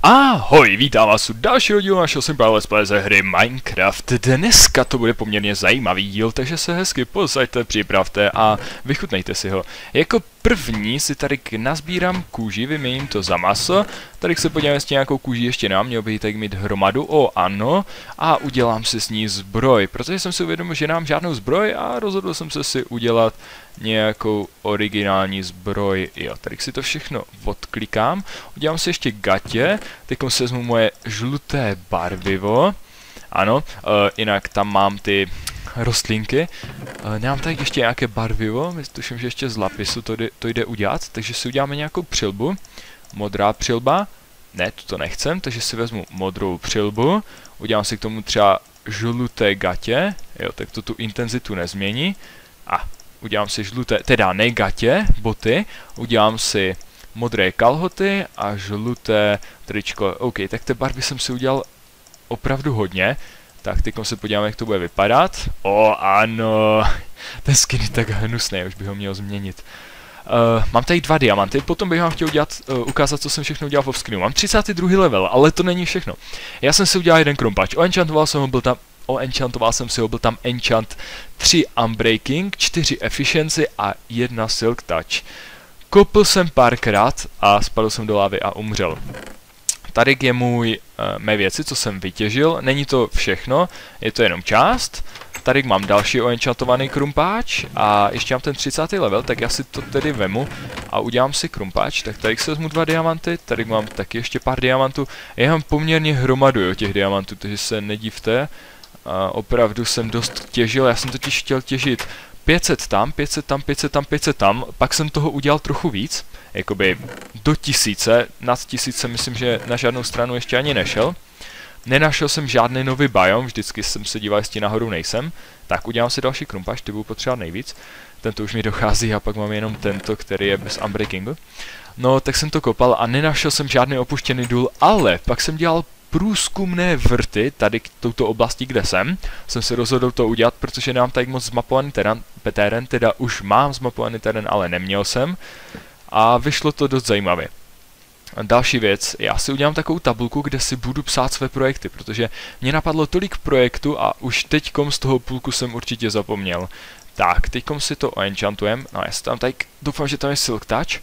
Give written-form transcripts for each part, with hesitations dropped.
Ahoj, vítám vás u dalšího dílu našeho Simple Let's Play ze hry Minecraft. Dneska to bude poměrně zajímavý díl, takže se hezky posaďte, připravte a vychutnejte si ho. Jako první si tady nazbírám kůži, vyměním to za maso. Tady se podívám, jestli nějakou kůži ještě nemám, měl bych tady mít hromadu, ano. A udělám si s ní zbroj, protože jsem si uvědomil, že nemám žádnou zbroj a rozhodl jsem se si udělat nějakou originální zbroj. Jo, tady si to všechno odklikám, udělám si ještě gatě, teď si vezmu moje žluté barvivo, ano, jinak tam mám ty rostlinky, nemám tady ještě nějaké barvivo, tuším, že ještě z lapisu to jde udělat, takže si uděláme nějakou přilbu, modrá přilba, ne, to nechcem, takže si vezmu modrou přilbu, udělám si k tomu třeba žluté gatě, jo, tak to tu intenzitu nezmění, a udělám si žluté, teda ne gatě, boty, udělám si modré kalhoty a žluté tričko. OK, tak té barvy jsem si udělal opravdu hodně. Tak teď se podíváme, jak to bude vypadat. Ano, ten skin je tak hnusný, už bych ho měl změnit. Mám tady 2 diamanty, potom bych vám chtěl ukázat, co jsem všechno udělal v offscreenu. Mám 32. level, ale to není všechno. Já jsem si udělal jeden krompač, oenchantoval jsem si ho, byl tam enchant 3 unbreaking, 4 efficiency a 1 silk touch. Kopl jsem párkrát a spadl jsem do lávy a umřel. Tady je mé věci, co jsem vytěžil, není to všechno, je to jenom část. Tady mám další oenchantovaný krumpáč a ještě mám ten 30. level, tak já si to tedy vemu a udělám si krumpáč. Tak tady si vezmu 2 diamanty, tady mám taky ještě pár diamantů. Já mám poměrně hromadu těch diamantů, takže se nedivte. Opravdu jsem dost těžil, já jsem totiž chtěl těžit 500 tam, 500 tam, 500 tam, 500 tam, pak jsem toho udělal trochu víc, jakoby do 1000, nad 1000 myslím, že na žádnou stranu ještě ani nešel. Nenašel jsem žádný nový biom, vždycky jsem se díval, jestli nahoru nejsem, tak udělám si další krumpáč, ty budu potřebovat nejvíc. Tento už mi dochází a pak mám jenom tento, který je bez unbreakingu. No, tak jsem to kopal a nenašel jsem žádný opuštěný důl, ale pak jsem dělal průzkumné vrty, tady k touto oblasti, kde jsem se rozhodl to udělat, protože nemám tady moc zmapovaný terén, teda už mám zmapovaný terén, ale neměl jsem. A vyšlo to dost zajímavě. A další věc, já si udělám takovou tabulku, kde si budu psát své projekty, protože mě napadlo tolik projektů a už teďkom z toho půlku jsem určitě zapomněl. Tak, teďkom si to oenchantujem, no já si tam tady, doufám, že tam je silk touch.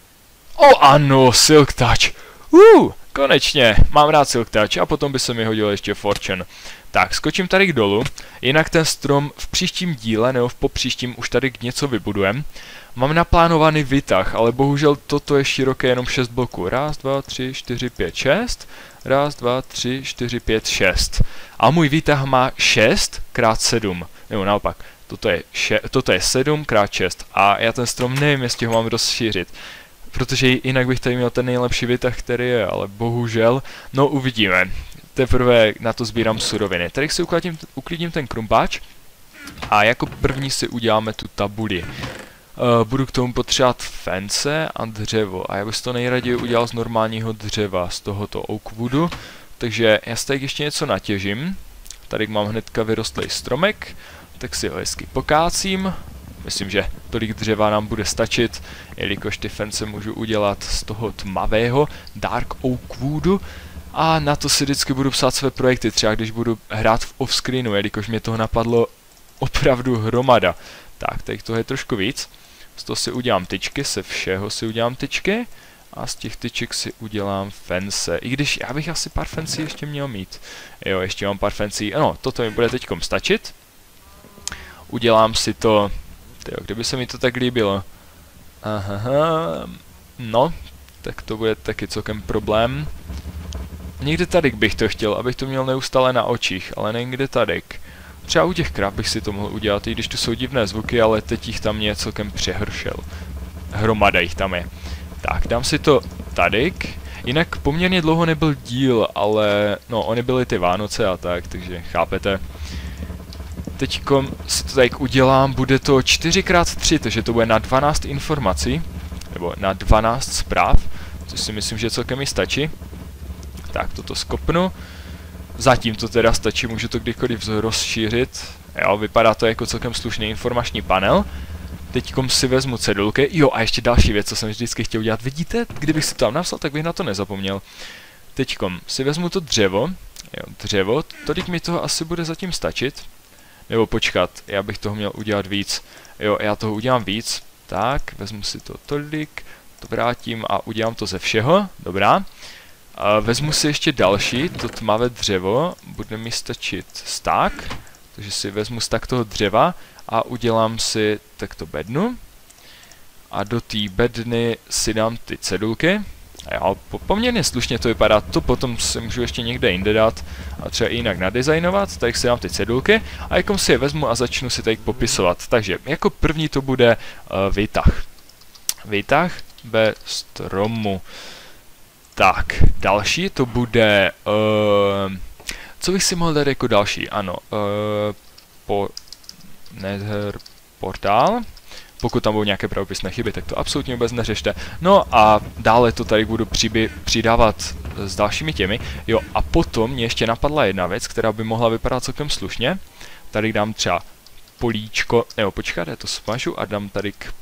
Ano, silk touch! Konečně, mám rád silk touch a potom by se mi hodil ještě fortune. Tak, skočím tady k dolu, jinak ten strom v příštím díle, nebo v popříštím už tady něco vybudujem. Mám naplánovaný výtah, ale bohužel toto je široké jenom 6 bloků. 1, 2, 3, 4, 5, 6. 1, 2, 3, 4, 5, 6. A můj výtah má 6 x 7. Nebo naopak, toto je 7 x 6. A já ten strom nevím, jestli ho mám rozšířit. Protože jinak bych tady měl ten nejlepší výtah, který je, ale bohužel, no uvidíme. Teprve na to sbírám suroviny. Tady si uklidím ten krumpáč a jako první si uděláme tu tabuli. Budu k tomu potřebovat fence a dřevo a já bych to nejraději udělal z normálního dřeva, z tohoto oakwoodu. Takže já si tady ještě něco natěžím. Tady mám hnedka vyrostlý stromek, tak si ho hezky pokácím. Myslím, že tolik dřeva nám bude stačit, jelikož ty fence můžu udělat z toho tmavého dark oakwoodu. A na to si vždycky budu psát své projekty, třeba když budu hrát v offscreenu, jelikož mě toho napadlo opravdu hromada. Tak, tady toho je trošku víc. Z toho si udělám tyčky, se všeho si udělám tyčky. A z těch tyček si udělám fence. I když já bych asi pár fencí ještě měl mít. Jo, ještě mám pár fencí. No, toto mi bude teďkom stačit. Udělám si to... Tyjo, kdyby se mi to tak líbilo. Aha, no, tak to bude taky celkem problém. Někde tady bych to chtěl, abych to měl neustále na očích, ale někde tady. Třeba u těch krav bych si to mohl udělat, i když tu jsou divné zvuky, ale teď jich tam je celkem přehršel. Hromada jich tam je. Tak, dám si to tady. Jinak poměrně dlouho nebyl díl, ale no, oni byly ty Vánoce a tak, takže chápete. Teďko si to tak udělám, bude to 4x3, takže to bude na 12 informací, nebo na 12 zpráv, což si myslím, že celkem mi stačí. Tak, toto skopnu. Zatím to teda stačí, můžu to kdykoliv rozšířit. Jo, vypadá to jako celkem slušný informační panel. Teďkom si vezmu cedulky. Jo, a ještě další věc, co jsem vždycky chtěl udělat. Vidíte, kdybych si to tam napsal, tak bych na to nezapomněl. Teďkom si vezmu to dřevo, jo, dřevo, tolik mi toho asi bude zatím stačit. Nebo počkat, já bych toho měl udělat víc. Jo, já toho udělám víc. Tak, vezmu si to tolik, to vrátím a udělám to ze všeho, dobrá. Vezmu si ještě další, to tmavé dřevo, bude mi stačit stack, takže si vezmu stack toho dřeva a udělám si takto bednu. A do té bedny si dám ty cedulky. A jo, poměrně slušně to vypadá, to potom si můžu ještě někde jinde dát a třeba i jinak nadizajnovat, tady si dám ty cedulky a jakom si je vezmu a začnu si tady popisovat. Takže jako první to bude výtah. Výtah ve stromu. Tak, další to bude, co bych si mohl dát jako další, ano, Nether portál. Pokud tam budou nějaké pravopisné chyby, tak to absolutně vůbec neřešte. No a dále to tady budu přidávat s dalšími těmi. Jo, a potom mě ještě napadla jedna věc, která by mohla vypadat celkem slušně. Tady dám třeba políčko, nebo počkat, já to smažu a dám tady k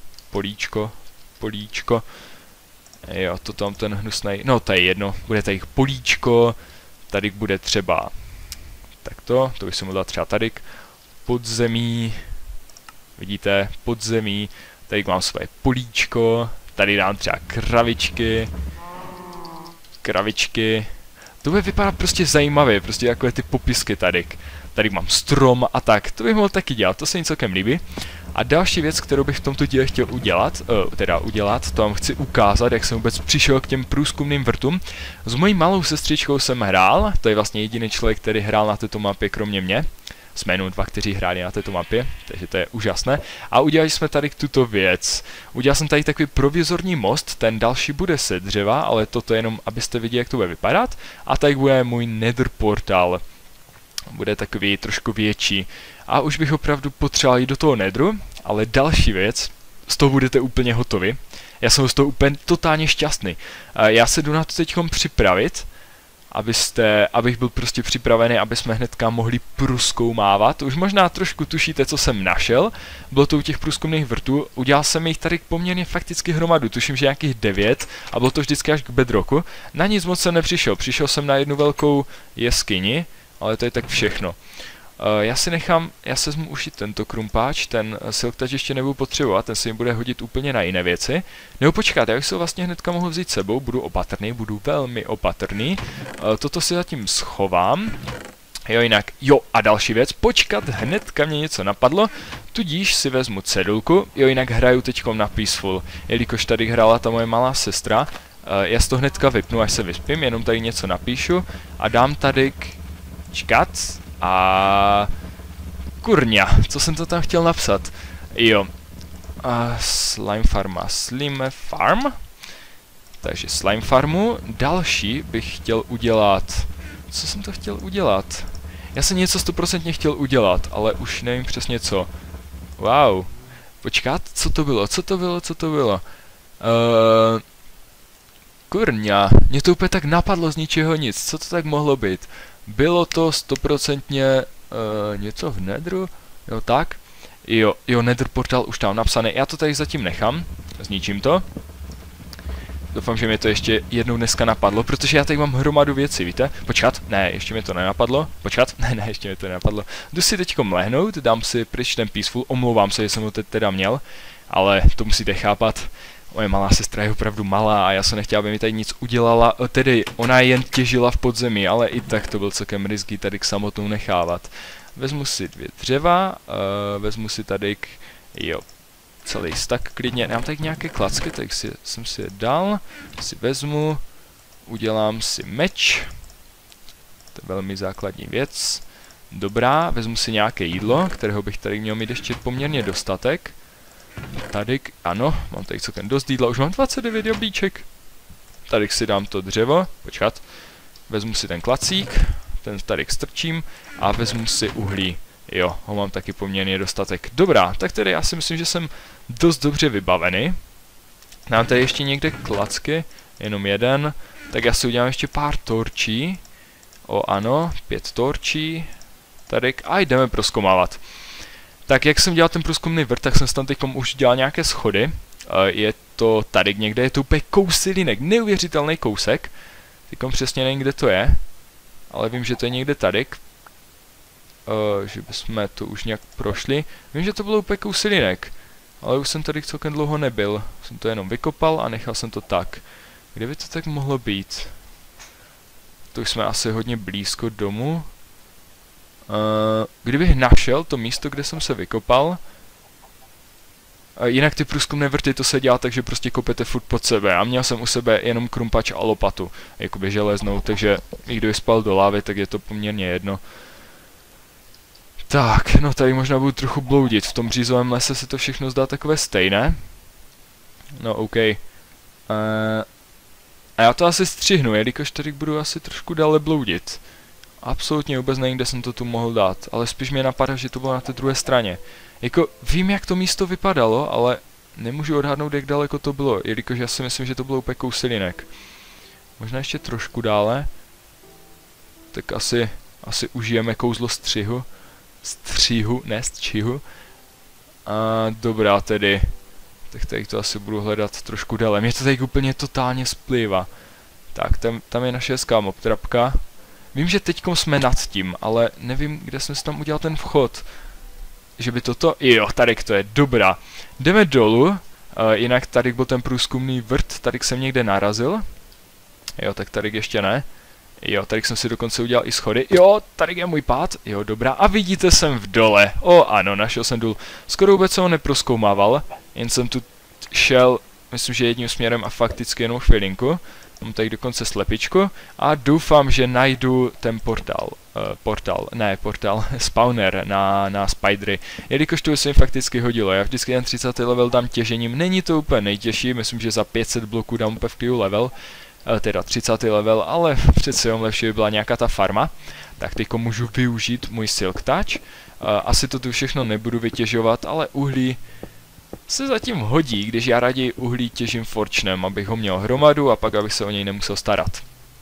políčko. Jo, to tam ten hnusnej, no to je jedno, bude tady políčko, tady bude třeba takto, to bych si mohl dát třeba tady podzemí. Vidíte, podzemí, tady mám své políčko, tady dám třeba kravičky. To bude vypadat prostě zajímavě, prostě takové ty popisky tady. Tady mám strom a tak, to bych mohl taky dělat, to se mi celkem líbí. A další věc, kterou bych v tomto díle chtěl udělat, to vám chci ukázat, jak jsem vůbec přišel k těm průzkumným vrtům. S mojí malou sestřičkou jsem hrál, to je vlastně jediný člověk, který hrál na této mapě kromě mě. Jsme jenom dva, kteří hráli na této mapě, takže to je úžasné. A udělali jsme tady tuto věc. Udělal jsem tady takový provizorní most, ten další bude se dřeva, ale toto je jenom, abyste viděli, jak to bude vypadat. A tady bude můj nether portál. Bude takový trošku větší. A už bych opravdu potřeboval jít do toho nedru, ale další věc, z toho budete úplně hotovi. Já jsem z toho úplně totálně šťastný. Já se jdu na to teďkom připravit, abych byl prostě připravený, aby jsme hnedka mohli průzkoumávat. Už možná trošku tušíte, co jsem našel. Bylo to u těch průzkumných vrtů. Udělal jsem jich tady poměrně fakticky hromadu. Tuším, že nějakých 9 a bylo to vždycky až k bedrocku. Na nic moc jsem nepřišel. Přišel jsem na jednu velkou jeskyni, ale to je tak všechno. Já si vezmu už i tento krumpáč, ten silk touch ještě nebudu potřebovat, ten se mi bude hodit úplně na jiné věci. Nebo počkat, já bych se vlastně hnedka mohl vzít sebou, budu opatrný, budu velmi opatrný. Toto si zatím schovám. Jo, jinak, jo, a další věc, počkat, hnedka mě něco napadlo, tudíž si vezmu cedulku, jo, jinak hraju teďkom na Peaceful, jelikož tady hrála ta moje malá sestra. Já si to hnedka vypnu, až se vyspím, jenom tady něco napíšu a dám tady čkat. A kurňa, co jsem to tam chtěl napsat? Jo. Slime farm. Takže slime farmu. Další bych chtěl udělat. Co jsem to chtěl udělat? Já jsem něco 100% chtěl udělat, ale už nevím přesně co. Wow. Počkat, co to bylo? Kurňa, mě to úplně tak napadlo z ničeho nic. Co to tak mohlo být? Bylo to 100% něco v Nedru? Jo, tak? Jo, Nether portál už tam napsaný. Já to tady zatím nechám. Zničím to. Doufám, že mě to ještě jednou dneska napadlo, protože já tady mám hromadu věcí, víte? Počkat, ne, ještě mi to nenapadlo. Počkat, ne, ještě mi to nenapadlo. Jdu si teďkom lehnout, dám si pryč ten Peaceful, omlouvám se, že jsem ho teď teda měl, ale to musíte chápat. Moje malá sestra je opravdu malá a já jsem nechtěl, aby mi tady nic udělala, tedy ona jen těžila v podzemí, ale i tak to byl celkem risky tady k samotnou nechávat. Vezmu si 2 dřeva, vezmu si tady celý stack klidně, mám tady nějaké klacky, tak jsem si je dal, si vezmu, udělám si meč, to je velmi základní věc, dobrá, vezmu si nějaké jídlo, kterého bych tady měl mít ještě poměrně dostatek. Tady, ano, mám tady celkem dost jídla, už mám 29 jablíček. Tady si dám to dřevo, počkat, vezmu si ten klacík, ten tady strčím a vezmu si uhlí. Jo, ho mám taky poměrně dostatek. Dobrá, tak tedy já si myslím, že jsem dost dobře vybavený. Mám tady ještě někde klacky, jenom jeden, tak já si udělám ještě pár torčí. O ano, 5 torčí, tady a jdeme prozkoumávat. Tak jak jsem dělal ten průzkumný vrt, tak jsem tam teď už dělal nějaké schody. Je to tady někde, je to úplně kousilinek, neuvěřitelný kousek. Teďkom přesně nevím, kde to je, ale vím, že to je někde tady. Že bychom to už nějak prošli. Vím, že to bylo úplně kousilinek, ale už jsem tady celkem dlouho nebyl. Jsem to jenom vykopal a nechal jsem to tak. Kde by to tak mohlo být? To už jsme asi hodně blízko domu. Kdybych našel to místo, kde jsem se vykopal, jinak ty průzkumné vrty, to se dělá tak, že prostě kopete furt pod sebe. A měl jsem u sebe jenom krumpač a lopatu, jakoby železnou, takže i kdo je spal do lávy, tak je to poměrně jedno. Tak, no tady možná budu trochu bloudit. V tom břízovém lese se to všechno zdá takové stejné. No, OK. A já to asi střihnu, jelikož tady budu asi trošku dále bloudit. Absolutně vůbec nevím, kde jsem to tu mohl dát, ale spíš mě napadá, že to bylo na té druhé straně. Jako, vím, jak to místo vypadalo, ale nemůžu odhadnout, jak daleko to bylo, jelikož já si myslím, že to bylo úplně kousilinek. Možná ještě trošku dále. Tak asi užijeme kouzlo střihu. Střihu, ne střihu. A dobrá tedy. Tak tady to asi budu hledat trošku dále. Mě to tady úplně totálně splývá. Tak, tam je naše hezká mobtrapka. Vím, že teďkom jsme nad tím, ale nevím, kde jsem si tam udělal ten vchod. Že by toto... Jo, tady to je, dobrá. Jdeme dolů, jinak tady byl ten průzkumný vrt, tady jsem někde narazil. Jo, tak tady ještě ne. Jo, tady jsem si dokonce udělal i schody. Jo, tady je můj pád. Jo, dobrá. A vidíte, jsem v dole. O, ano, našel jsem důl. Skoro vůbec jsem ho neprozkoumával, jen jsem tu šel, myslím, že jedním směrem a fakticky jenom chvilinku. Mám tady dokonce slepičku a doufám, že najdu ten spawner na spidery, jelikož to se mi fakticky hodilo. Já vždycky ten 30. level dám těžením, není to úplně nejtěžší, myslím, že za 500 bloků dám úplně v klidu level, teda 30. level, ale přece jenom lepší by byla nějaká ta farma. Tak teďko můžu využít můj silk touch, asi to tu všechno nebudu vytěžovat, ale uhlí se zatím hodí, když já raději uhlí těžím forčnem, abych ho měl hromadu a pak abych se o něj nemusel starat.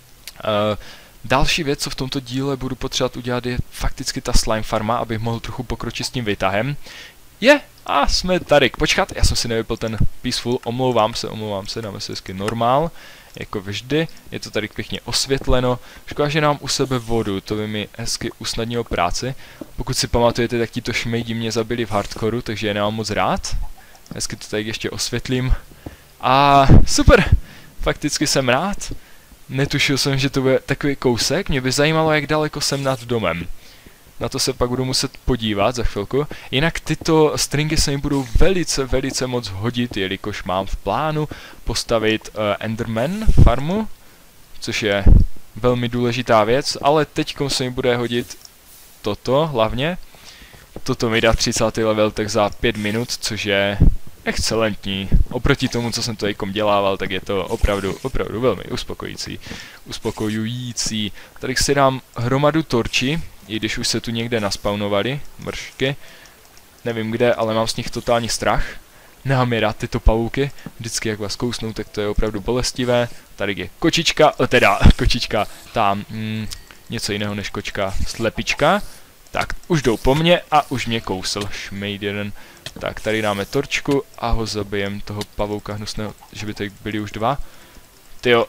Další věc, co v tomto díle budu potřebovat udělat, je fakticky ta slime farma, abych mohl trochu pokročit s tím výtahem. A jsme tady. Počkat, já jsem si nevypl ten peaceful, omlouvám se, dáme si hezky normál, jako vždy, je to tady pěkně osvětleno. Škoda, že nám u sebe vodu, to by mi hezky usnadnilo práci. Pokud si pamatujete, tak tito šmejdi mě zabili v hardcoreu, takže je nemám moc rád. Hezky to tady ještě osvětlím. A super, fakticky jsem rád. Netušil jsem, že to bude takový kousek, mě by zajímalo, jak daleko jsem nad domem. Na to se pak budu muset podívat za chvilku. Jinak tyto stringy se mi budou velice moc hodit, jelikož mám v plánu postavit Enderman farmu, což je velmi důležitá věc, ale teďkom se mi bude hodit toto hlavně. Toto mi dá 30. level tak za 5 minut, což je excelentní. Oproti tomu, co jsem to teďkom dělával, tak je to opravdu velmi uspokojující. Tady si dám hromadu torčí, i když už se tu někde naspawnovali mršky. Nevím kde, ale mám z nich totální strach. Nemám je rád tyto pavouky. Vždycky jak vás kousnou, tak to je opravdu bolestivé. Tady je kočička, tam něco jiného než kočka, slepička. Tak, už jdou po mně a už mě kousl šmejd jeden. Tak, tady dáme torčku a ho zabijem, toho pavouka hnusného, že by tady byli už dva. Tyjo.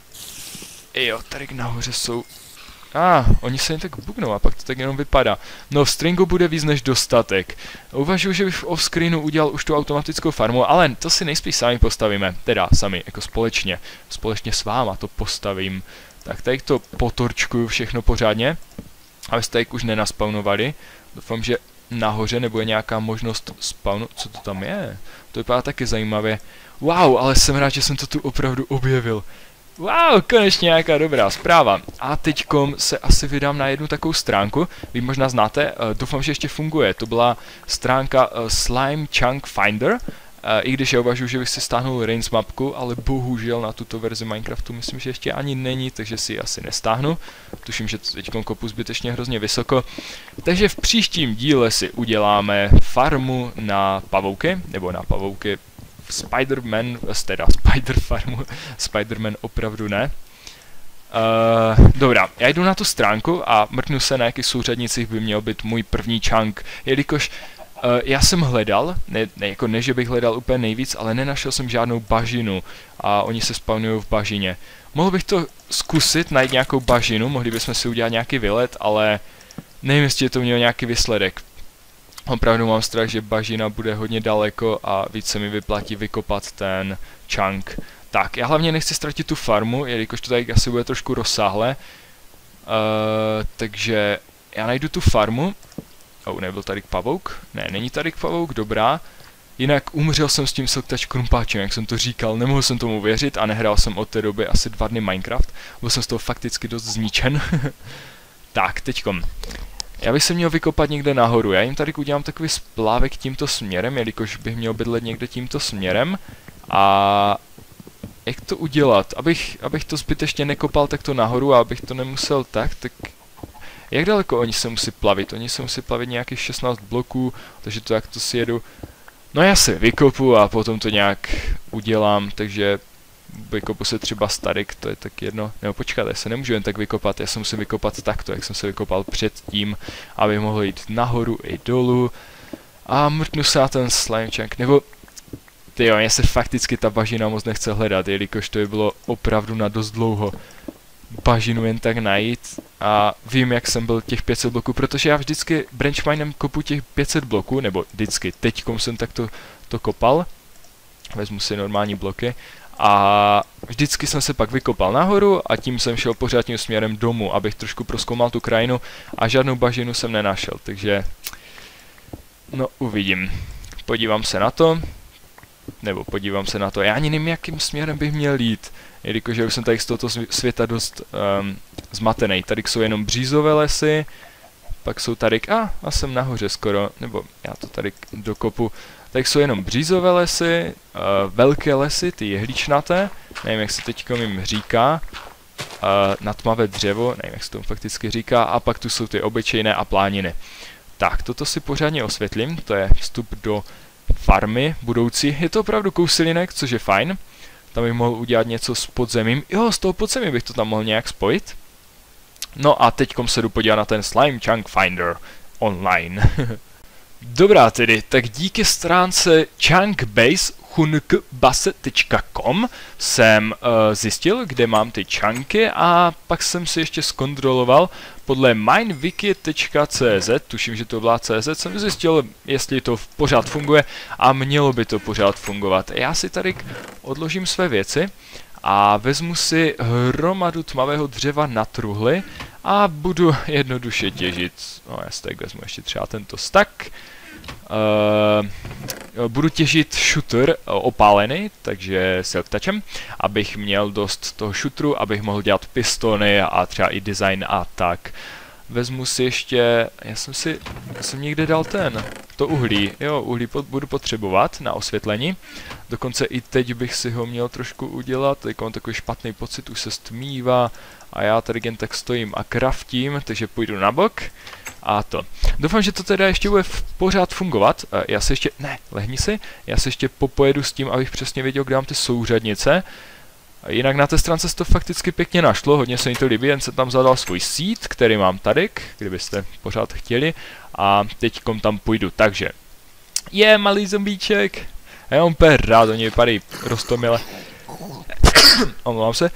Jo, tady nahoře jsou... oni se jen tak bugnou a pak to tak jenom vypadá. No, stringu bude víc než dostatek. Uvažuji, že bych v offscreenu udělal už tu automatickou farmu, ale to si nejspíš sami postavíme. Teda sami, jako společně. Společně s váma to postavím. Tak tady to potorčkuju všechno pořádně, abyste tady už nenaspawnovali. Doufám, že nahoře nebude nějaká možnost spawnu. Co to tam je? To vypadá taky zajímavě. Wow, ale jsem rád, že jsem to tu opravdu objevil. Wow, konečně nějaká dobrá zpráva. A teďkom se asi vydám na jednu takovou stránku. Vy možná znáte, doufám, že ještě funguje. To byla stránka Slime Chunk Finder. I když já uvažuji, že bych si stáhnul Rains mapku, ale bohužel na tuto verzi Minecraftu myslím, že ještě ani není, takže si ji asi nestáhnu. Tuším, že teďkom kopu zbytečně hrozně vysoko. Takže v příštím díle si uděláme farmu na pavouky, nebo na pavouky Spider-Man, teda Spider farmu, Spider-Man opravdu ne. Dobrá, já jdu na tu stránku a mrknu se, na jakých souřadnicích by měl být můj první chunk, jelikož Já jsem hledal, ne, že bych hledal úplně nejvíc, ale nenašel jsem žádnou bažinu a oni se spawnují v bažině. Mohl bych to zkusit, najít nějakou bažinu, mohli bychom si udělat nějaký výlet, ale nevím, jestli to mělo nějaký výsledek. Opravdu mám strach, že bažina bude hodně daleko a víc se mi vyplatí vykopat ten chunk. Tak, já hlavně nechci ztratit tu farmu, jelikož to tady asi bude trošku rozsáhlé. Takže já najdu tu farmu. Nebyl tady pavouk? Ne, není tady pavouk, dobrá. Jinak umřel jsem s tím silktač krumpáčem, jak jsem to říkal, nemohl jsem tomu věřit a nehrál jsem od té doby asi 2 dny Minecraft. Byl jsem z toho fakticky dost zničen. Tak, teďkom. Já bych se měl vykopat někde nahoru, já jim tady udělám takový splávek tímto směrem, jelikož bych měl bydlet někde tímto směrem. A jak to udělat? Abych to zbytečně nekopal takto nahoru a abych to nemusel tak jak daleko oni se musí plavit? Oni se musí plavit nějakých 16 bloků, takže to jak to si jedu. No já se vykopu a potom to nějak udělám, takže vykopu se třeba starik, to je tak jedno. Nebo počkat, já se nemůžu jen tak vykopat, já se musím vykopat takto, jak jsem se vykopal předtím, aby mohl jít nahoru i dolů. A mrknu se na ten slime chunk, nebo tyjo, mě se fakticky ta bažina moc nechce hledat, jelikož to by bylo opravdu na dost dlouho bažinu jen tak najít a vím, jak jsem byl těch 500 bloků, protože já vždycky branchminem kopu těch 500 bloků, nebo vždycky, teďkom jsem takto to kopal, vezmu si normální bloky a vždycky jsem se pak vykopal nahoru a tím jsem šel pořád tím směrem domů, abych trošku prozkoumal tu krajinu a žádnou bažinu jsem nenašel, takže no uvidím. Podívám se na to, já ani nevím, jakým směrem bych měl jít, jelikož já už jsem tady z tohoto světa dost zmatený. Tady jsou jenom břízové lesy, pak jsou tady, a jsem nahoře skoro, nebo já to tady dokopu. Tady jsou jenom břízové lesy, velké lesy, ty jehličnaté, nevím, jak se teďko jim říká, natmavé dřevo, nevím, jak se tomu fakticky říká, a pak tu jsou ty obyčejné a plániny. Tak, toto si pořádně osvětlím, to je vstup do farmy budoucí. Je to opravdu kousilinek, což je fajn. Tam bych mohl udělat něco s podzemím. Jo, z toho podzemí bych to tam mohl nějak spojit. No a teďkom se jdu podívat na ten Slime Chunk Finder online. Dobrá tedy, tak díky stránce chunkbase.com jsem zjistil, kde mám ty chunky a pak jsem si ještě zkontroloval podle minewiki.cz, tuším, že to byla CZ, jsem zjistil, jestli to pořád funguje a mělo by to pořád fungovat. Já si tady odložím své věci a vezmu si hromadu tmavého dřeva na truhly a budu jednoduše těžit. No já si tak vezmu ještě třeba tento stack. Budu těžit shooter opálený, takže silktouchem, abych měl dost toho shooteru, abych mohl dělat pistony a třeba i design a tak. Vezmu si ještě, já jsem někde dal to uhlí, jo, uhlí budu potřebovat na osvětlení, dokonce i teď bych si ho měl trošku udělat, teď mám takový špatný pocit, už se stmívá a já tady jen tak stojím a kraftím, takže půjdu na bok. A to. Doufám, že to teda ještě bude pořád fungovat. Já se ještě, lehni si, já se ještě popojedu s tím, abych přesně věděl, kde mám ty souřadnice. Jinak na té stránce se to fakticky pěkně našlo, hodně se mi to líbí, jen jsem tam zadal svůj seed, který mám tady, kdybyste pořád chtěli. A teďkom tam půjdu, takže. Malý zombíček. A já mám úplně rád, oni vypadají roztomile. Omlouvám se.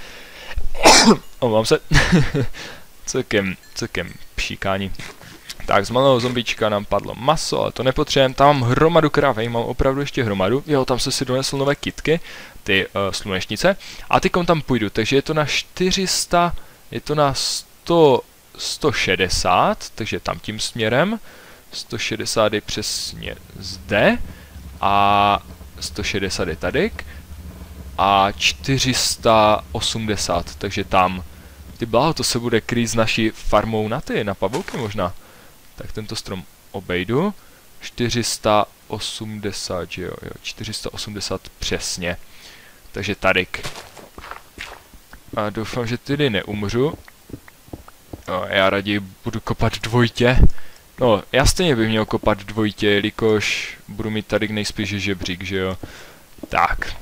Celkem pšíkání. Tak, z malého zombička nám padlo maso, ale to nepotřebujeme. Tam mám hromadu krávy, mám opravdu ještě hromadu. Jo, tam jsem si donesl nové kitky, ty slunečnice. A teďkom tam půjdu, takže je to na 400, je to na 160, takže tam tím směrem. 160 je přesně zde. A 160 je tady. A 480, takže tam. Ty bláho, to se bude krýt s naší farmou na pavouky možná. Tak tento strom obejdu. 480, že jo, 480 přesně. Takže tady. A doufám, že tedy neumřu. No, já raději budu kopat dvojitě. No, já stejně bych měl kopat dvojitě, jelikož budu mít tady nejspíš žebřík, že jo. Tak.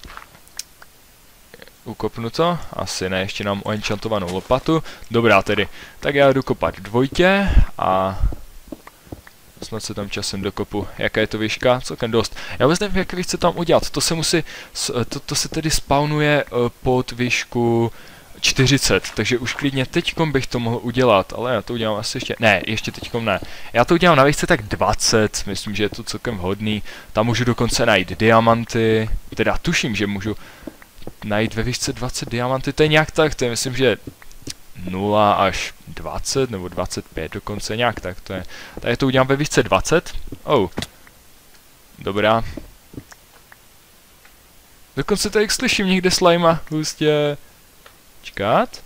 Ukopnu to? Asi ne, ještě nám oenchantovanou lopatu. Dobrá tedy. Tak já jdu kopat dvojitě a Snad se tam časem dokopu. Jaká je to výška? Celkem dost. Já vůbec nevím, jak chci tam udělat. To se musí, to se tedy spawnuje pod výšku 40, takže už klidně teďkom bych to mohl udělat, ale já to udělám asi ještě, ne, ještě teďkom ne. Já to udělám na výšce tak 20, myslím, že je to celkem vhodný. Tam můžu dokonce najít diamanty, teda tuším, že můžu najít ve výšce 20 diamanty, to je nějak tak, to je myslím, že 0 až 20 nebo 25 dokonce, nějak tak to je. Tady to udělám ve výšce 20. Oh. Dobrá. Dokonce tady slyším někde slajma, hustě. Čekat.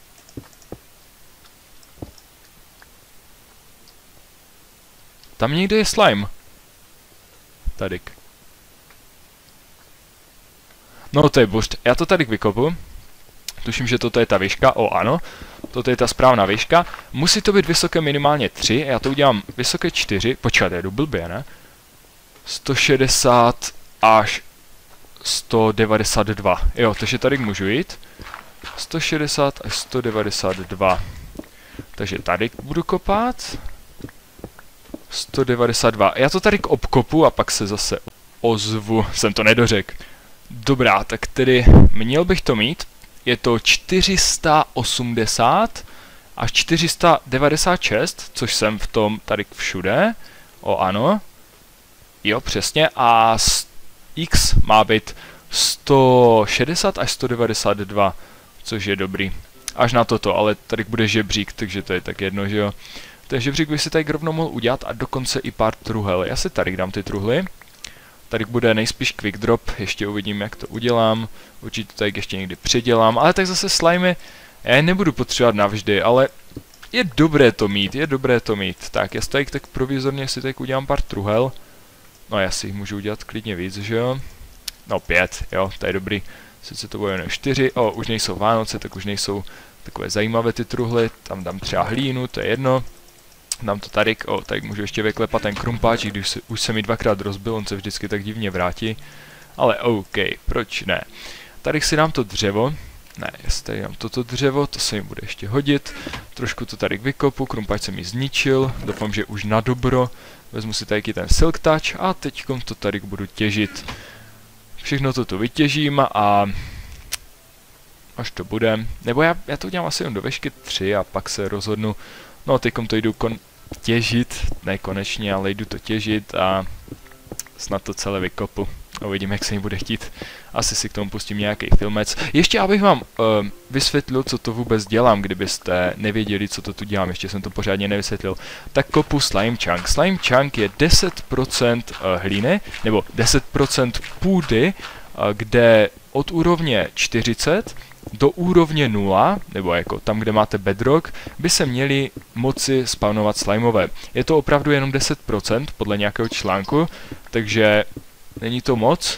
Tam někde je slime. Tadyk. No to je buřt. Já to tady vykopu. Tuším, že toto je ta výška. O ano. Toto je ta správná výška. Musí to být vysoké minimálně 3. Já to udělám vysoké 4. Počkejte, jdu blbě, ne? 160 až 192. Jo, takže tady můžu jít. 160 až 192. Takže tady budu kopat. 192. Já to tady obkopu a pak se zase ozvu. Jsem to nedořekl. Dobrá, tak tedy měl bych to mít. Je to 480 až 496, což jsem v tom tady všude. O ano. Jo, přesně. A X má být 160 až 192, což je dobrý. Až na toto, ale tady bude žebřík, takže to je tak jedno, že jo. Ten žebřík bych si tady rovnou mohl udělat a dokonce i pár truhel. Já si tady dám ty truhly. Tady bude nejspíš quick drop, ještě uvidím, jak to udělám. Určitě tady ještě někdy předělám, ale tak zase slimy já je nebudu potřebovat navždy, ale je dobré to mít, je dobré to mít. Tak, já si tady tak provizorně si tady udělám pár truhel. No já si jich můžu udělat klidně víc, že jo. No 5, jo, to je dobrý. Sice to bude jen 4, už nejsou Vánoce, tak už nejsou takové zajímavé ty truhly. Tam dám třeba hlínu, to je jedno. Dám to tady, tady můžu ještě vyklepat ten krumpáč, když už se mi dvakrát rozbil, on se vždycky tak divně vrátí. Ale OK, proč ne. Tady si dám to dřevo. Ne, jestli tady dám toto dřevo, to se mi bude ještě hodit. Trošku to tady vykopu, krumpáč se mi zničil, doufám, že už na dobro. Vezmu si tady ten silk touch a teďkom to tady budu těžit. Všechno to tu vytěžím a až to bude, nebo já to udělám asi jen do výšky 3 a pak se rozhodnu, no teďkom to jdu těžit, ne konečně, ale jdu to těžit a snad to celé vykopu. Uvidím, jak se mi bude chtít. Asi si k tomu pustím nějaký filmec. Ještě abych vám vysvětlil, co to vůbec dělám, kdybyste nevěděli, co to tu dělám. Ještě jsem to pořádně nevysvětlil. Tak kopu slime chunk. Slime chunk je 10% hlíny, nebo 10% půdy, kde od úrovně 40 do úrovně 0, nebo jako tam, kde máte bedrock, by se měly moci spawnovat slimeové. Je to opravdu jenom 10% podle nějakého článku, takže není to moc.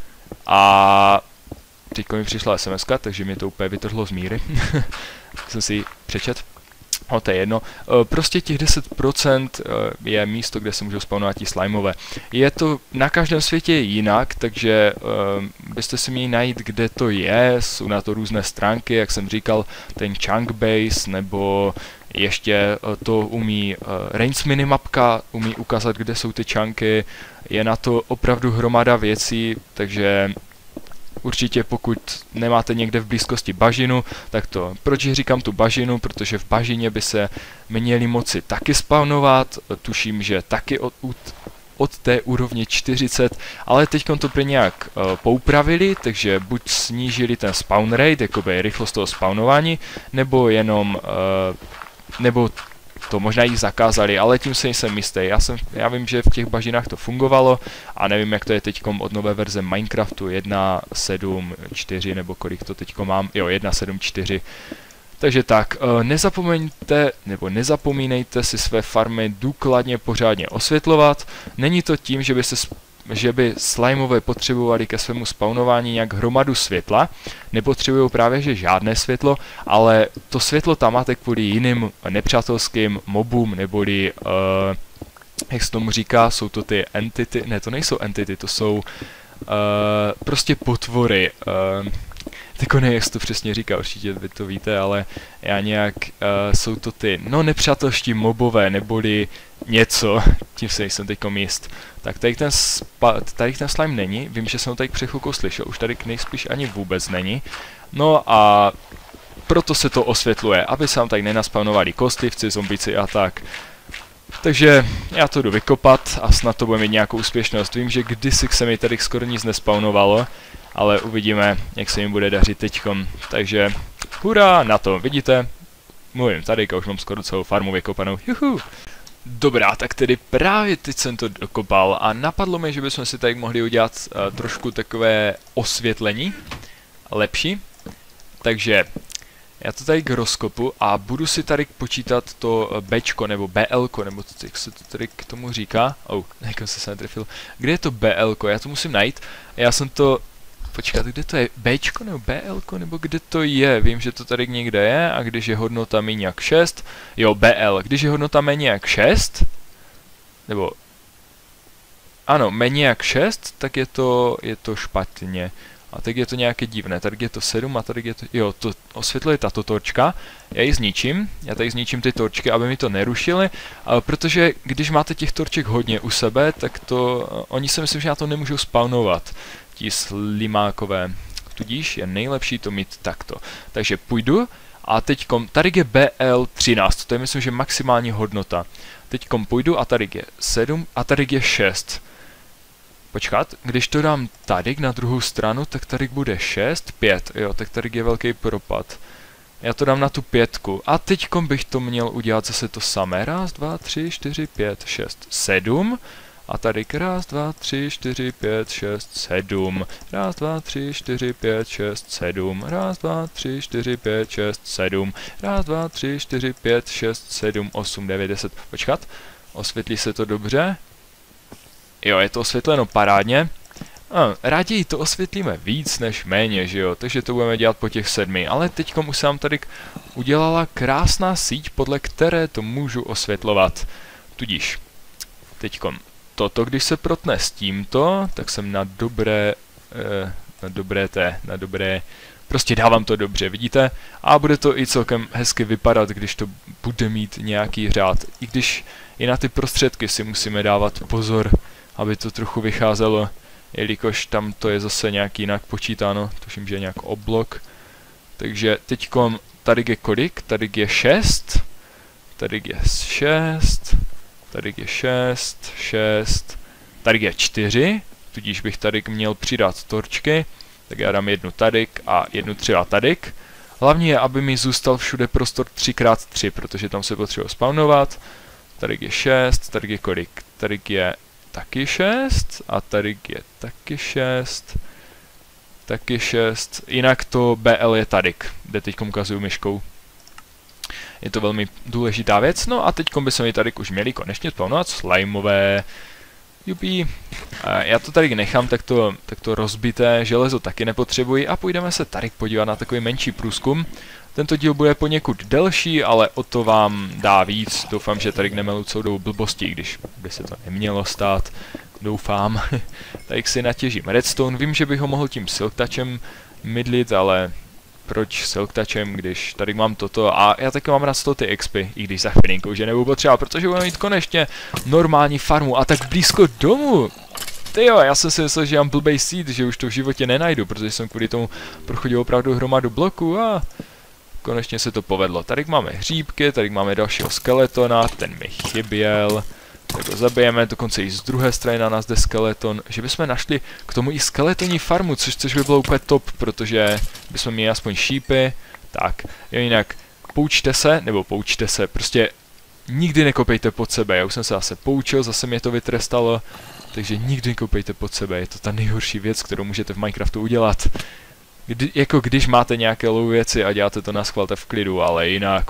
A teďko mi přišla SMS, takže mě to úplně vytrhlo z míry. Jsem si ji přečet. To je jedno. Prostě těch 10% je místo, kde se můžou spawnovat ti slimeové. Je to na každém světě jinak, takže byste si měli najít, kde to je. Jsou na to různé stránky, jak jsem říkal, ten chunk base, nebo ještě to umí Reigns minimapka, umí ukázat, kde jsou ty chunky. Je na to opravdu hromada věcí, takže určitě pokud nemáte někde v blízkosti bažinu, tak to, proč říkám tu bažinu, protože v bažině by se měli moci taky spawnovat, tuším, že taky od té úrovně 40, ale teď to prý nějak poupravili, takže buď snížili ten spawn rate, jakoby rychlost toho spawnování, nebo jenom, nebo to možná jich zakázali, ale tím se nejsem jistý. Já vím, že v těch bažinách to fungovalo a nevím, jak to je teďkom od nové verze Minecraftu 1.7.4 nebo kolik to teďko mám. Jo, 1.7.4. Takže tak, nezapomeňte, nebo nezapomínejte si své farmy důkladně pořádně osvětlovat. Není to tím, že by slimeové potřebovali ke svému spawnování nějak hromadu světla, nepotřebují právě že žádné světlo, ale to světlo tam máte kvůli jiným nepřátelským mobům, neboli, jak se tomu říká, jsou to ty entity, ne, to nejsou entity, to jsou prostě potvory, Tako ne, jak jsi to přesně říká, určitě vy to víte, ale já nějak, jsou to ty, no nepřátelští mobové, neboli něco, tím se nejsem teďkom jist. Tak tady ten slime není, vím, že jsem ho tady před chvilkou slyšel, už tady nejspíš ani vůbec není. No a proto se to osvětluje, aby se tam tady nenaspawnovali kostlivci, zombici a tak. Takže já to jdu vykopat a snad to bude mít nějakou úspěšnost. Vím, že kdysi se mi tady skoro nic nespawnovalo, ale uvidíme, jak se jim bude dařit teďkom. Takže hurá na to, vidíte? Mluvím tady, už mám skoro celou farmu vykopanou. Juhu. Dobrá, tak tedy právě teď jsem to dokopal a napadlo mi, že bychom si tady mohli udělat trošku takové osvětlení. Lepší. Takže já to tady rozkopu a budu si tady počítat to Bčko nebo BLko, nebo jak se to tady k tomu říká. Jako se netrefil. Kde je to BLko? Já to musím najít. Já jsem to... Počkat, kde to je? Bčko nebo BLko, nebo kde to je? Vím, že to tady někde je a když je hodnota méně jak 6... Jo, BL. Když je hodnota méně jak 6... Nebo... Ano, méně jak 6, tak je to špatně. A teď je to nějaké divné, tady je to 7 a tady je to... Jo, to osvětluje tato torčka. Já ji zničím, já tady zničím ty torčky, aby mi to nerušily, protože když máte těch torček hodně u sebe, tak to... Oni si myslím, že na to nemůžou spawnovat, ti slimákové. Tudíž je nejlepší to mít takto. Takže půjdu a teďkom... Tady je BL13, to je myslím, že maximální hodnota. Teďkom půjdu a tady je 7 a tady je 6. Počkat, když to dám tady na druhou stranu, tak tady bude 6, 5, jo, tak tady je velký propad. Já to dám na tu 5. A teďkom bych to měl udělat zase to samé. 1, 2, 3, 4, 5, 6, 7. A tady 1, 2, 3, 4, 5, 6, 7. 1, 2, 3, 4, 5, 6, 7. 1, 2, 3, 4, 5, 6, 7. 1, 2, 3, 4, 5, 6, 7, 8, 9, 10. Počkat, osvětlí se to dobře. Jo, je to osvětleno parádně. Raději to osvětlíme víc než méně, že jo, takže to budeme dělat po těch 7. Ale teďkom už se nám tady udělala krásná síť, podle které to můžu osvětlovat. Tudíž, teďkom toto, když se protne s tímto, tak jsem na dobré, prostě dávám to dobře, vidíte? A bude to i celkem hezky vypadat, když to bude mít nějaký řád. I když i na ty prostředky si musíme dávat pozor, aby to trochu vycházelo, jelikož tam to je zase nějak jinak počítáno, tuším, že je nějak oblok. Takže teďkom tady je kolik? Tady je 6, tady je 6, tady je 6, 6, tady je 4, tudíž bych tady měl přidat torčky, tak já dám jednu tady a jednu třeba tady. Hlavně je, aby mi zůstal všude prostor 3x3, protože tam se potřebuje spawnovat. Tady je 6, tady je kolik? Tady je taky 6 a tady je taky 6, taky 6, jinak to BL je tady, kde teď ukazuju myškou. Je to velmi důležitá věc, no a teď bychom ji tady už měli konečně spawnovat, slimeové, jupí. Já to tady nechám takto rozbité, železo taky nepotřebuji a půjdeme se tady podívat na takový menší průzkum. Tento díl bude poněkud delší, ale o to vám dá víc. Doufám, že tady nemelu celou dobu blbosti, když by se to nemělo stát. Doufám. Tady si natěžím redstone. Vím, že bych ho mohl tím silk touchem mydlit, ale proč silk touchem, když tady mám toto. A já taky mám rád ty expy, i když za chvilinkou, že nebudu potřeba, protože budeme mít konečně normální farmu a tak blízko domu. Tyjo, já jsem si myslel, že mám blbej seed, že už to v životě nenajdu, protože jsem kvůli tomu prochodil opravdu hromadu bloků a konečně se to povedlo. Tady máme hříbky, tady máme dalšího skeletona, ten mi chyběl. Tak ho zabijeme, dokonce i z druhé strany na nás jde skeleton. Že bychom našli k tomu i skeletonní farmu, což by bylo úplně top, protože bychom měli aspoň šípy. Tak, jo, jinak poučte se, prostě nikdy nekopejte pod sebe. Já už jsem se zase poučil, zase mě to vytrestalo. Takže nikdy nekopejte pod sebe, je to ta nejhorší věc, kterou můžete v Minecraftu udělat. Jako když máte nějaké low věci a děláte to na schvál, v klidu, ale jinak,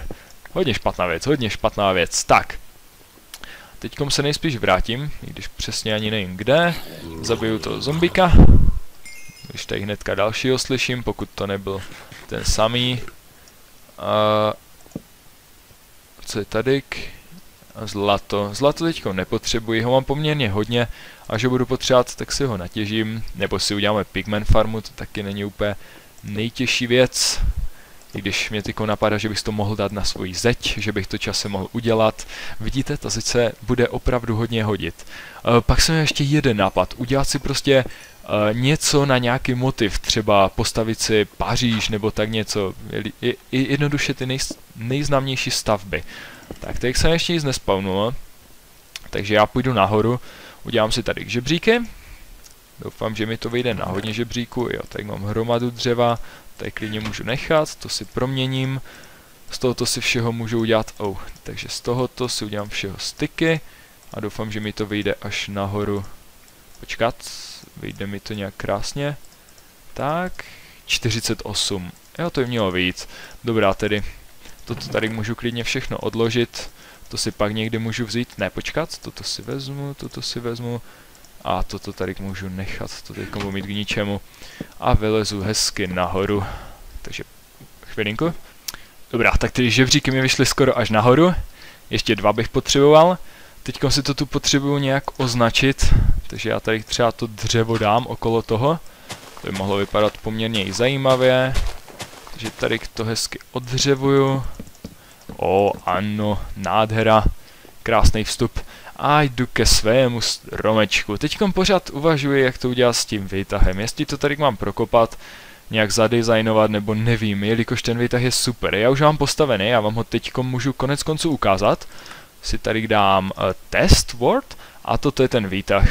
hodně špatná věc, tak. Teďkom se nejspíš vrátím, i když přesně ani nevím kde, zabiju toho zombika. Když tady hnedka dalšího slyším, pokud to nebyl ten samý. Co je tady? Zlato teďko nepotřebuji, ho mám poměrně hodně, až ho budu potřebovat, tak si ho natěžím, nebo si uděláme pigment farmu, to taky není úplně nejtěžší věc. I když mě teďko napadá, že bych to mohl dát na svoji zeď, že bych to časem mohl udělat. Vidíte, ta zeď se bude opravdu hodně hodit. Pak jsem ještě jeden nápad, udělat si prostě něco na nějaký motiv, třeba postavit si Paříž nebo tak něco, jednoduše ty nejznámější stavby. Tak teď jsem ještě nic nespawnulo, takže já půjdu nahoru, udělám si tady žebříky, doufám, že mi to vyjde na hodně žebříku, jo, tady mám hromadu dřeva, tady klidně můžu nechat, to si proměním, z tohoto si všeho můžu udělat, takže z tohoto si udělám všeho styky a doufám, že mi to vyjde až nahoru, počkat, vyjde mi to nějak krásně, tak, 48, jo, to by mělo vyjít, dobrá tedy. Toto tady můžu klidně všechno odložit, to si pak někdy můžu vzít, ne počkat, toto si vezmu a toto tady můžu nechat, to teď budu mít k ničemu a vylezu hezky nahoru, takže chvilinku. Dobrá, tak ty žebříky mi vyšly skoro až nahoru, ještě 2 bych potřeboval, teďkom si to tu potřebuju nějak označit, takže já tady třeba to dřevo dám okolo toho, to by mohlo vypadat poměrně i zajímavě. Takže tady to hezky odřevuju. Ano, nádhera. Krásný vstup. A jdu ke svému stromečku. Teďkom pořád uvažuji, jak to udělat s tím výtahem. Jestli to tady mám prokopat, nějak zadesignovat, nebo nevím, jelikož ten výtah je super. Já už mám postavený, já vám ho teďkom můžu konec konců ukázat. Si tady dám test word a toto je ten výtah.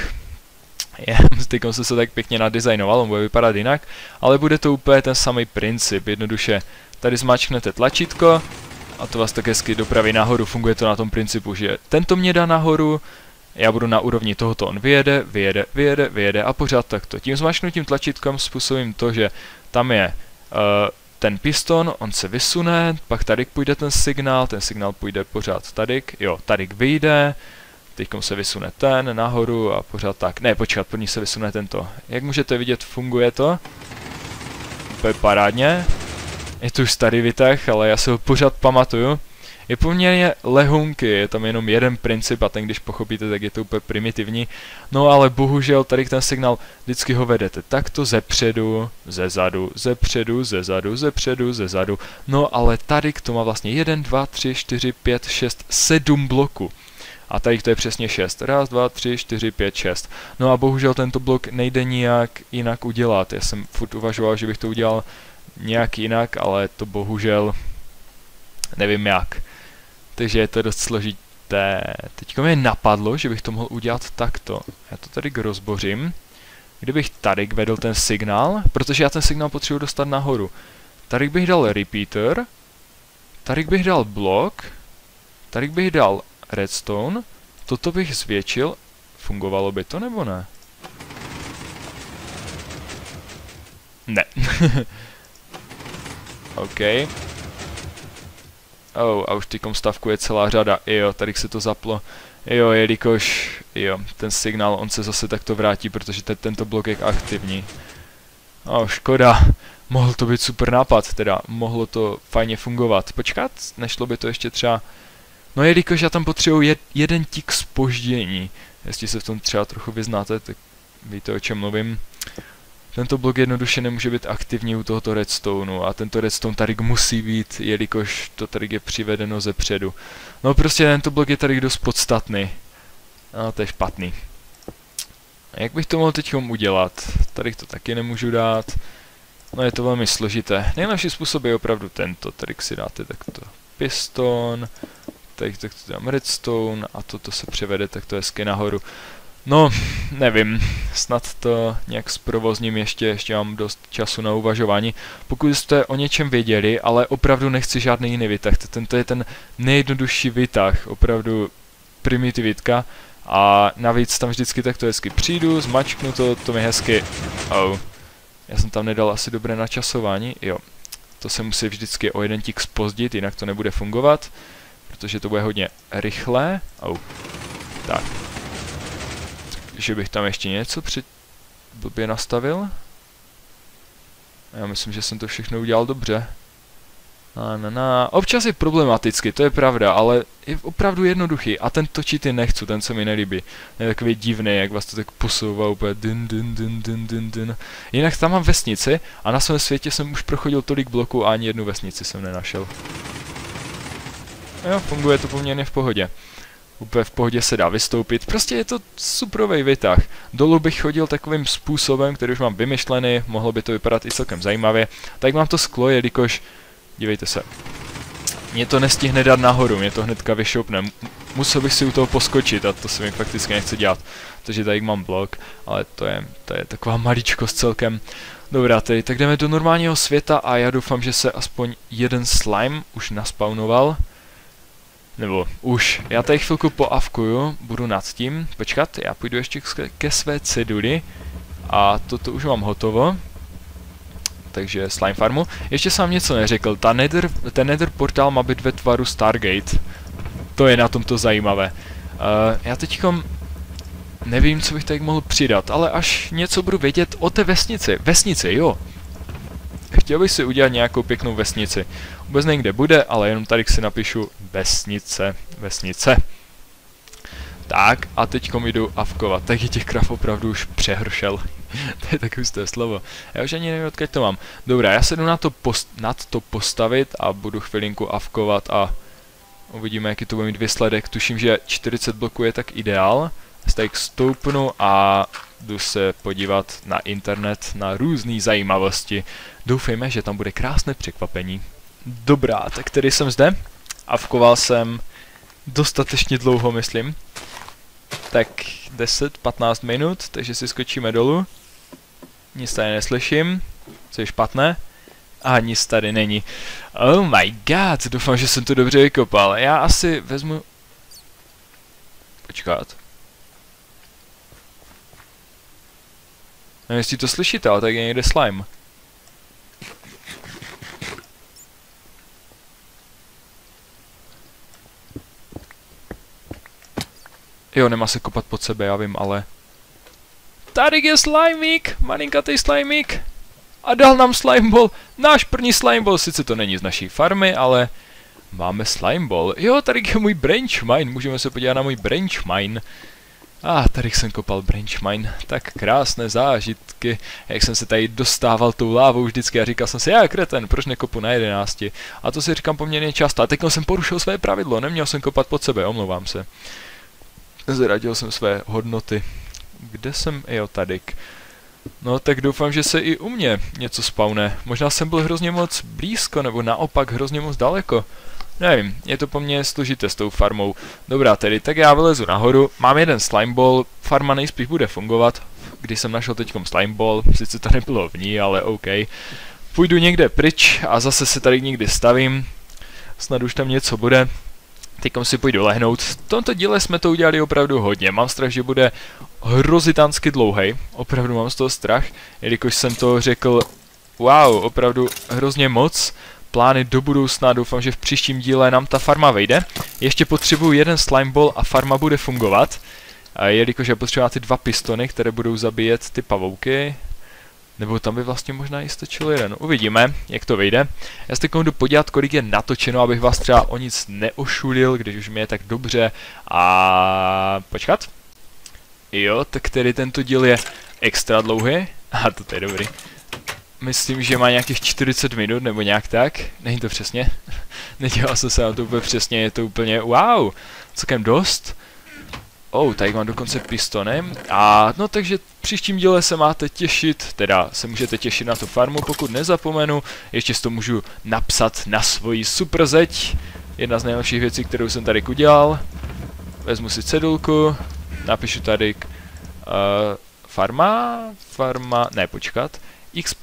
Teďkom jsem se tak pěkně nadizajnoval, on bude vypadat jinak, ale bude to úplně ten samý princip, jednoduše tady zmáčknete tlačítko a to vás tak hezky dopraví nahoru, funguje to na tom principu, že tento mě dá nahoru, já budu na úrovni tohoto, on vyjede a pořád takto. Tím zmáčknutím tlačítkem způsobím to, že tam je ten piston, on se vysune, pak tady půjde ten signál půjde pořád tady, jo, tady vyjde, teďkom se vysune ten nahoru a pořád tak. Ne, počkat, první se vysune tento. Jak můžete vidět, funguje to. Úplně parádně. Je to už starý výtah, ale já se ho pořád pamatuju. Je poměrně lehunký, je tam jenom jeden princip a ten, když pochopíte, tak je to úplně primitivní. No ale bohužel tady ten signál vždycky ho vedete takto zepředu, zezadu, zepředu, zezadu, zepředu, zezadu. No ale tady to má vlastně 1, 2, 3, 4, 5, 6, 7 bloků. A tady to je přesně 6. 1, 2, 3, 4, 5, 6. No a bohužel tento blok nejde nijak jinak udělat. Já jsem furt uvažoval, že bych to udělal nějak jinak, ale to bohužel nevím jak. Takže je to dost složité. Teďko mi napadlo, že bych to mohl udělat takto. Já to tady rozbořím. Kdybych tady vedl ten signál, protože já ten signál potřebuji dostat nahoru. Tady bych dal repeater. Tady bych dal blok. Tady bych dal redstone, toto bych zvětšil, fungovalo by to nebo ne? Ne. OK. A už týkom stavku je celá řada, jo, tady se to zaplo, jo, jelikož, jo, ten signál, on se zase takto vrátí, protože tento blok je aktivní. Škoda, mohl to být super nápad, teda, mohlo to fajně fungovat. Počkat, nešlo by to ještě třeba. No jelikož já tam potřebuji jeden tik zpoždění, jestli se v tom třeba trochu vyznáte, tak víte, o čem mluvím. Tento blok jednoduše nemůže být aktivní u tohoto redstoneu a tento redstone tady musí být, jelikož to tady je přivedeno ze předu. No prostě tento blok je tady dost podstatný. No to je špatný. A jak bych to mohl teď udělat? Tady to taky nemůžu dát. No je to velmi složité. Nejlepší způsob je opravdu tento, tady si dáte takto piston. Tak to dám redstone a toto se převede takto hezky nahoru. No, nevím, snad to nějak zprovozním ještě mám dost času na uvažování. Pokud jste o něčem věděli, ale opravdu nechci žádný jiný výtah, tento je ten nejjednodušší výtah, opravdu primitivitka. A navíc tam vždycky takto hezky přijdu, zmačknu to mi hezky, já jsem tam nedal asi dobré načasování, jo. To se musí vždycky o jeden tik zpozdit, jinak to nebude fungovat. Protože to bude hodně rychlé. Tak. Že bych tam ještě něco blbě nastavil. Já myslím, že jsem to všechno udělal dobře. Občas je problematicky, to je pravda, ale je opravdu jednoduchý. A ten točitý nechci, ten se mi nelíbí. Je takový divný, jak vás to tak posouvá úplně dun. Jinak tam mám vesnici a na svém světě jsem už prochodil tolik bloků a ani jednu vesnici jsem nenašel. Jo, funguje to poměrně v pohodě. Úplně v pohodě se dá vystoupit. Prostě je to superový výtah. Dolů bych chodil takovým způsobem, který už mám vymyšlený, mohlo by to vypadat i celkem zajímavě. Tak mám to sklo, jelikož dívejte se. Mě to nestihne dát nahoru, mě to hnedka vyšoupne. Musel bych si u toho poskočit a to se mi fakticky nechce dělat. Takže tady mám blok, ale to je taková maličkost celkem. Dobrá, tedy, tak jdeme do normálního světa a já doufám, že se aspoň jeden slime už naspawnoval. Nebo už. Já tady chvilku poavkuju, budu nad tím. Počkat, já půjdu ještě ke své ceduli. A toto už mám hotovo. Takže slime farmu. Ještě jsem vám něco neřekl, ten nether portál má být ve tvaru Stargate. To je na tomto zajímavé. Já teďkom nevím, co bych tady mohl přidat, ale až něco budu vědět o té vesnici. Vesnici, jo. Chtěl bych si udělat nějakou pěknou vesnici. Vůbec nevím, kde bude, ale jenom tady si napíšu vesnice. Tak, a teďkom jdu avkovat. Tak je těch krav opravdu už přehršel. To je tak husté slovo. Já už ani nevím, odkud to mám. Dobrá, já se jdu nad to postavit a budu chvilinku avkovat a uvidíme, jaký to bude mít výsledek. Tuším, že 40 bloků je tak ideál. Tak stoupnu a jdu se podívat na internet na různé zajímavosti. Doufejme, že tam bude krásné překvapení. Dobrá, tak tady jsem zde. Avkoval jsem dostatečně dlouho, myslím. Tak 10-15 minut, takže si skočíme dolů. Nic tady neslyším, co je špatné. A nic tady není. Oh my god, doufám, že jsem to dobře vykopal. Já asi vezmu... Počkat. Nevím, jestli to slyšíte, ale tady je někde slime. Jo, nemá se kopat pod sebe, já vím, ale... Tady je slimík, malinkatý slimík. A dal nám slimeball, náš první slimeball, sice to není z naší farmy, ale... Máme slimeball. Jo, tady je můj branch mine, můžeme se podívat na můj branch mine. Tady jsem kopal branch mine, tak krásné zážitky, jak jsem se tady dostával tou lávou vždycky a říkal jsem si, já kreten, proč nekopu na 11? A to si říkám poměrně často, a teď jsem porušil své pravidlo, neměl jsem kopat pod sebe, omlouvám se. Zradil jsem své hodnoty. Kde jsem? Jo, tadyk. No, tak doufám, že se i u mě něco spawne. Možná jsem byl hrozně moc blízko, nebo naopak hrozně moc daleko. Nevím, je to po mně složité s tou farmou. Dobrá tedy, tak já vylezu nahoru, mám jeden slimeball, farma nejspíš bude fungovat. Když jsem našel teďkom slimeball, sice to nebylo v ní, ale OK. Půjdu někde pryč a zase se tady někdy stavím. Snad už tam něco bude. Teďkom si půjdu lehnout. V tomto díle jsme to udělali opravdu hodně. Mám strach, že bude hrozitánsky dlouhej. Opravdu mám z toho strach, jelikož jsem to řekl, wow, opravdu hrozně moc. Plány do budoucna, doufám, že v příštím díle nám ta farma vejde. Ještě potřebuju jeden slimeball a farma bude fungovat. Jelikož já potřebuji ty 2 pistony, které budou zabíjet ty pavouky. Nebo tam by vlastně možná i stačilo jeden. Uvidíme, jak to vyjde. Já se teď jdu podívat, kolik je natočeno, abych vás třeba o nic neošulil, když už mi je tak dobře. A počkat. Jo, tak tedy tento díl je extra dlouhý. A to je dobrý. Myslím, že má nějakých 40 minut, nebo nějak tak. Není to přesně. Nedělal jsem se na to úplně přesně, je to úplně wow. Celkem dost. Tady mám dokonce pistony. A no takže v příštím díle se máte těšit, teda se můžete těšit na tu farmu, pokud nezapomenu. Ještě si to můžu napsat na svoji super zeď. Jedna z nejlepších věcí, kterou jsem tady udělal. Vezmu si cedulku, napíšu tady ne počkat. XP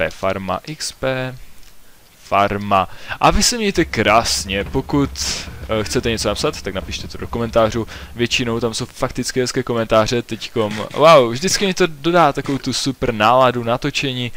farma. A vy se mějte krásně, pokud chcete něco napsat, tak napište to do komentářů. Většinou tam jsou fakticky hezké komentáře, teďkom, wow, vždycky mi to dodá takovou tu super náladu natočení.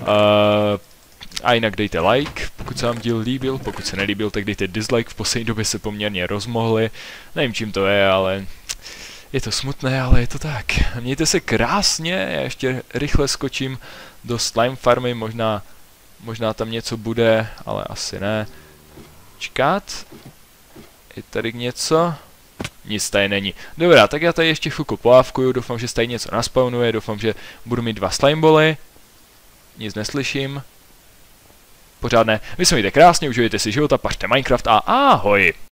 A jinak dejte like, pokud se vám díl líbil, pokud se nelíbil, tak dejte dislike, v poslední době se poměrně rozmohli. Nevím, čím to je, ale je to smutné, ale je to tak. Mějte se krásně, já ještě rychle skočím do slime farmy, možná tam něco bude, ale asi ne. počkat. Je tady něco? Nic tady není. Dobrá, tak já tady ještě chvilku poávkuju, doufám, že se tady něco naspawnuje, doufám, že budu mít 2 slimeboly. Nic neslyším. Pořád ne. Vy se mějte krásně, užijte si života, pařte Minecraft a ahoj!